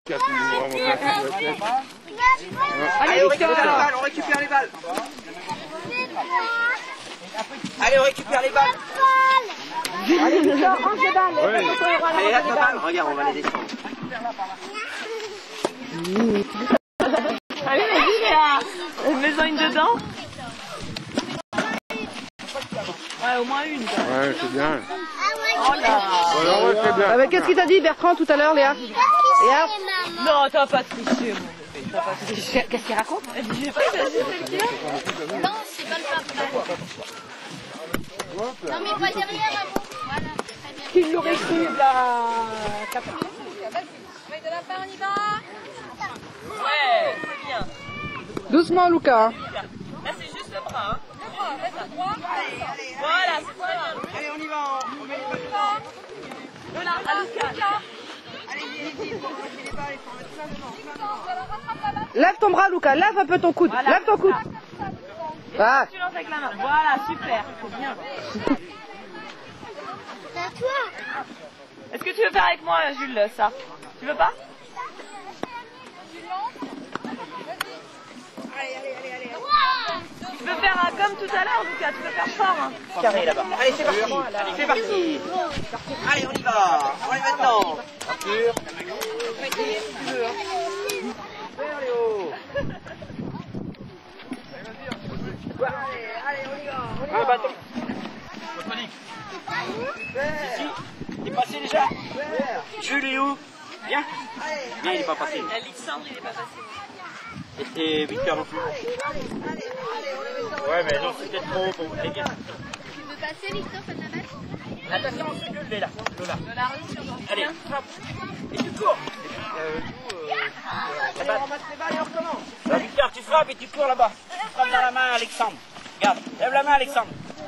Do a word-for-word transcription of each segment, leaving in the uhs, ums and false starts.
Allez, on récupère les balles, on récupère les balles. Allez, on récupère les balles. Allez, Victor, range les balles. Allez, là, ta balle. Regarde, on va les descendre. Allez, vas-y, Léa. Mets-en une dedans. Ouais, au moins une. Ouais, c'est bien. Oh là. Ouais, ouais, c'est bien. Ah bah, qu'est-ce qu'il t'a dit, Bertrand, tout à l'heure, Léa? Léa? Non, t'as pas triché, mon bébé. T'as pas triché. Qu'est-ce qu'il raconte? Elle dit, j'ai pas dit, c'est le tien. Non, c'est pas le papa. Non, mais pas derrière, avant. Voilà, très bien. Qui l'aurait cru, la capitaine? Vas-y, de la part, on y va. Ouais, c'est bien. Doucement, Lucas. Hein. Là, c'est juste le bras. Hein. Le bras, vas-y, droit. Allez, allez. Voilà, c'est très bien. Allez, on y va. On met les balles. Lola, à Lucas. Allez-y, allez-y. On va mettre les balles et on va mettre ça devant. Lève ton bras, Lucas. Lève un peu ton coude. Voilà. Lève ton coude. Ah. Tu lances avec la main. Voilà, super. C'est bien. C'est à toi. Est-ce que tu veux faire avec moi, Jules, ça? Tu veux pas? Allez, allez, allez, allez. Tu peux faire euh, comme tout à l'heure, Lucas. Tu peux faire fort. Hein. Carré là-bas. Allez, c'est parti. C'est parti. Allez, on y va. On est maintenant. Arthur. Vers les hauts. Allez, allez, on y va. On y va. Un bâton. Ici. Il est passé déjà. Jules est où? Viens. Viens, il n'est pas passé. Alexandre, il est pas passé. Et Victor non plus. Ouais, mais non, c'est peut-être trop haut pour vous. Les gars. Tu veux passer, Victor, fais de la balle? Attention, on se gueule, là. Lola. Lola, arrive sur ton Allez, hop. Et tu cours. Euh, du coup, euh, allez, on ramasse les balles et on recommence. Là, Victor, tu frappes et tu cours là-bas. Tu frappes dans la main, Alexandre. Regarde, lève la main, Alexandre.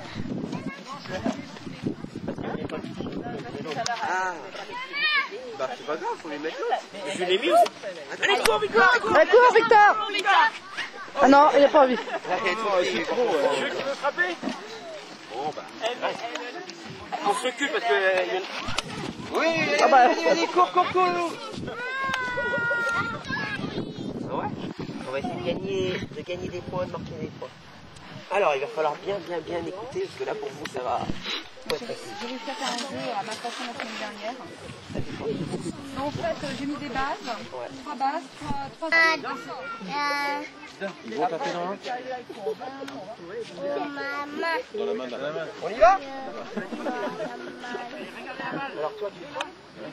Ah. Bah, c'est pas grave, faut les mettre là. Je l'ai mis aussi. Allez, cours, Victor. Allez, cours, Victor. Ah non, il n'a pas envie. C'est trop. Jules, tu veux frapper? Bon, bah. On se recule parce que. Euh, oui, Ah bah. allez, allez, cours, cours, cours. Ouais. On va essayer de gagner, de gagner des points, de marquer des points. Alors, il va falloir bien, bien, bien écouter parce que là, pour vous, ça va. J'ai réussi à faire un jeu à ma façon la semaine dernière. En fait, j'ai mis des bases, trois bases, trois... trois... Ils vont taper dans un. Dans la main, dans la main. On y va? Alors, toi, tu frappes?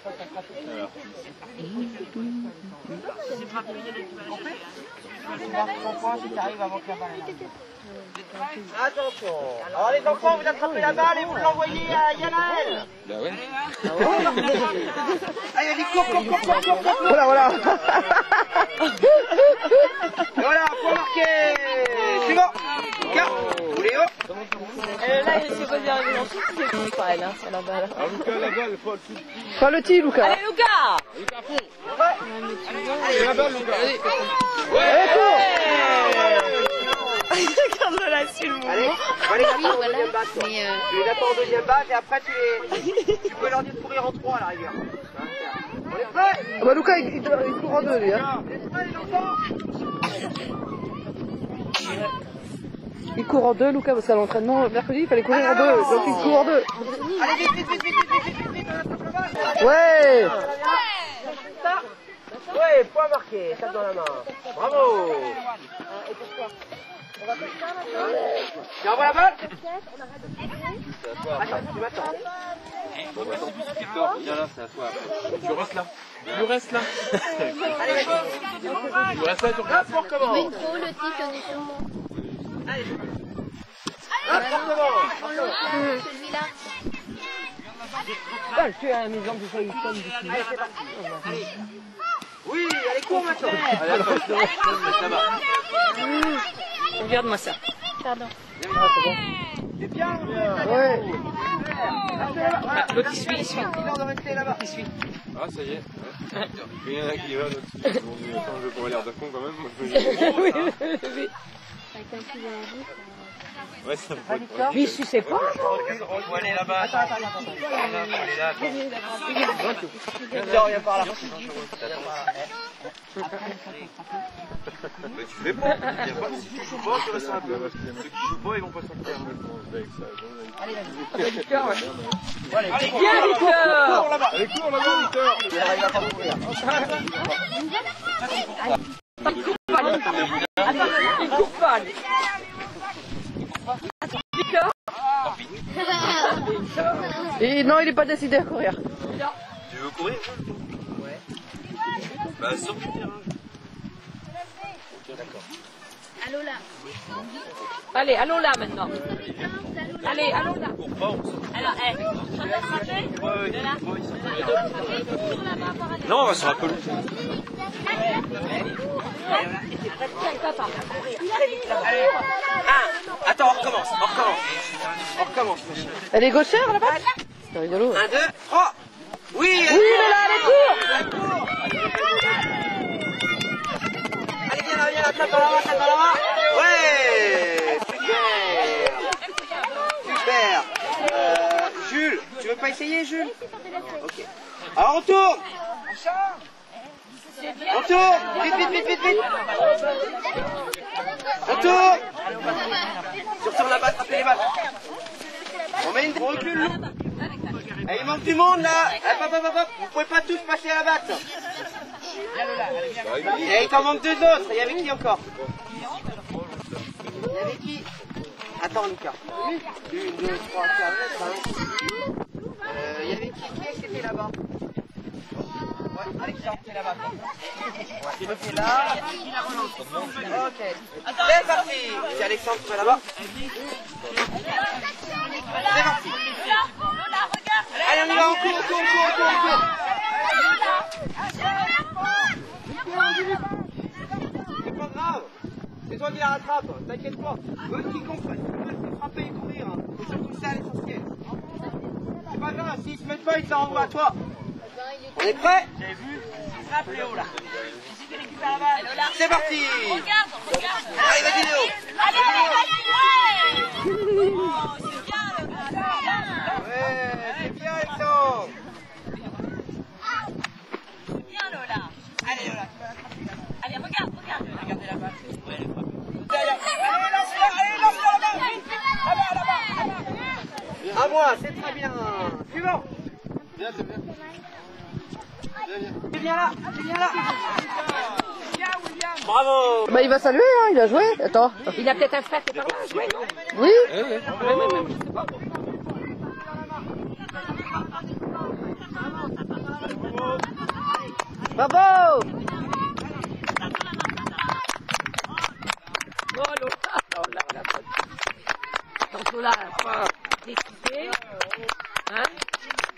Attention. Alors les enfants, vous attrapez la balle et vous l'envoyez à Yanaël. Bah ouais. Allez, allez, cours, cours, cours, cours, cours, cours. Voilà, voilà. Voilà, point marqué. Suivant. Lucas, vous les hauts. Euh, là, il s'est posé un peu dans tout, c'est fini pour elle, hein, c'est la balle. Ah, Lucas, la balle, pas le tout. Pas le petit, Lucas. Allez, Lucas! Lucas, à fond. Allez, la balle, Lucas. Allez. Allez, cours. Regarde là, c'est le moment. Allez, on va les mettre en deuxième batte. Tu les mets en deuxième batte et après tu les... Tu peux leur dire de courir en trois à la rigueur. On est prêts? Ah bah, Lucas, il, il, il court en deux, lui. Hein. On est prêts les enfants? Il court en deux, Lucas, parce qu'à l'entraînement, mercredi, il fallait courir en deux. Donc il court en deux. Allez, vite, vite, vite, vite, vite, vite, vite, vite, on attrape le balle. Ouais. Ça. Ouais, point marqué, tape dans la main. Bravo. Tu envoies la balle? Attends, tu m'attends. Bon, bah, tant pis, Victor. Viens là, c'est à toi. Tu restes là. Tu restes là. Allez, vas-y. Tu restes là, tu Hop, restes. on recommence. Oui, trop le tic, on est sur moi. Allez. Hop, on recommence. Celui-là. Ah, je suis à la maison que je fais une tonne de filles. Allez, c'est parti. Allez. Oui, allez, cours maintenant. Allez, attends, je te reste, je te reste là-bas. Regarde-moi ça. Pardon. C'est bien ou bien? Ouais. Ah, l'autre, il suit, il suit. Il doit rester là-bas. Il suit. Ah, ça y est. Ouais. Il y en a qui va, l'autre. Bon, attends, je vais pas l'air de con quand même. Moi, je vais... Oui, oui. Avec un petit énergie. Ouais, ça me fait. Lui, il suçait pas. On doit aller là-bas. Attends, attends, attends. On va aller là, attends. Viens, viens par là. Mais tu fais pas. Y a pas. Si tu joues pas, tu restes un peu. Ceux qui jouent pas, ils vont pas sortir. Allez, vas-y. Allez, Victor, ouais. Allez, Bien, Victor. là-bas. Allez, cours là-bas, Victor. Il va pas courir. Il court pas, lui. Il court pas, lui. Victor. Et non, il est pas décidé à courir. Tu veux courir? Ouais. Bah, sors du terrain. D'accord. Allô là. Allez, allons là maintenant. Allez, allons là. Cours pas, on sort. Alors, eh, on va se rappeler Ouais, de là. Non, on va se rappeler. Papa. Un. Attends, on recommence. On recommence. On recommence. Elle est gauchère là-bas. C'est rigolo. Un, deux, trois. Oui, Oui, mais là, elle est court. allez, viens là, viens là, tape dans la main, tape dans la main. Ouais, super. Super. Euh, Jules, tu veux pas essayer, Jules? Ok. Alors, on tourne. On tourne. Vite, vite, vite, vite, vite. On tourne. Tu retournes là-bas, attrapez les balles. On met une... On recule. Eh, il manque du monde, là. Hop, hop, hop, hop. Vous pouvez pas tous passer à la batte. Et il t'en manque deux autres. Il y avait qui encore? Il y avait qui? Attends, Lucas. Une, deux, trois, quatre, cinq, six. Euh, il y avait qui? Qui est-ce qui était là-bas? Ouais, Alexandre, t'es là-bas. Ouais, tu me fais là. Ok. C'est parti. C'est Alexandre, tu vas là-bas. C'est parti. Allez, on y va, on court, on court, on court, on court, on court. C'est pas grave. C'est toi qui la rattrape, t'inquiète pas. Eux qui comprennent, c'est frapper et courir. Hein. C'est surtout ça l'essentiel. C'est pas grave, s'ils se mettent pas, ils s'en renvoient à toi. On est prêts? J'ai vu. Frappe Léo là. C'est parti. Regarde, regarde. Allez, vas-y Léo. Allez, allez, allez, ouais. Oh, c'est bien le gars, c'est bien. Ouais, c'est bien Alexandre. C'est bien Lola. Allez Lola. Allez, regarde, regarde. Regardez la balle. Ouais, elle est frappée. Allez, lance-la, allez, lance-la là-bas. Là-bas, là-bas, là-bas. À moi, c'est très bien. Suivant. Viens, c'est bien. C'est bien là, c'est bien là. Bravo. Bah, il va saluer, hein, il a joué. Attends. Il a peut-être un frère qui est par là, joué, non? Oui. Bravo. Oh Lola, Lola, Lola. Donc Lola, pas décidé. Hein?